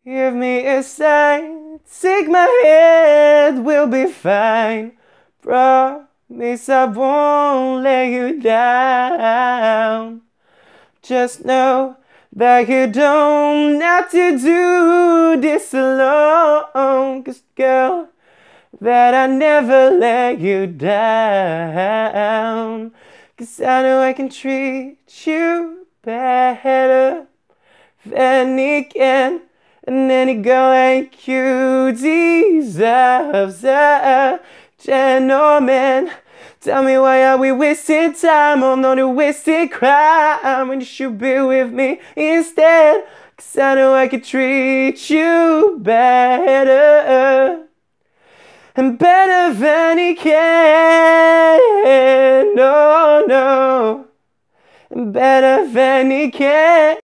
Give me a sign, take my hand, we'll be fine. Promise I won't let you down. Just know that you don't have to do this alone. 'Cause girl, that I never let you down. 'Cause I know I can treat you better than he can. And any girl like you deserves a gentleman. Tell me, why are we wasting time on all the wasted crime when you should be with me instead? 'Cause I know I could treat you better, and better than he can. No, no, and better than he can.